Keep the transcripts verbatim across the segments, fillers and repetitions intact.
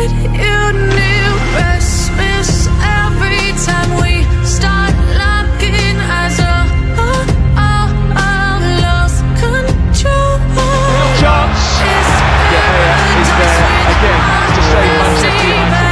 what you knew. Restless every time we start locking eyes. Oh, oh, oh, oh, lost control. Chance. Yeah, he's there again to save Manchester United.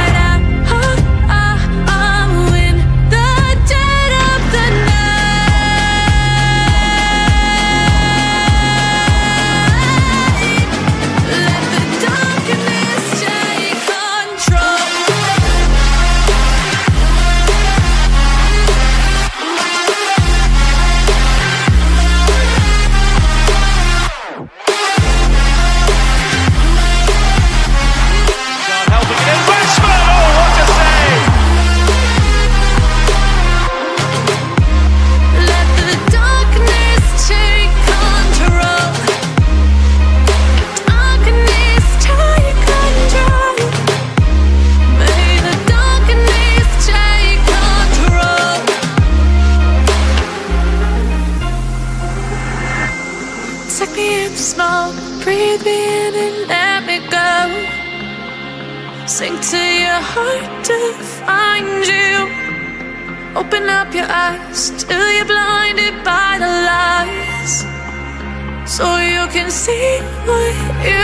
Take me in slow, breathe me in and let me go. Sink to your heart to find you. Open up your eyes till you're blinded by the lies, so you can see what you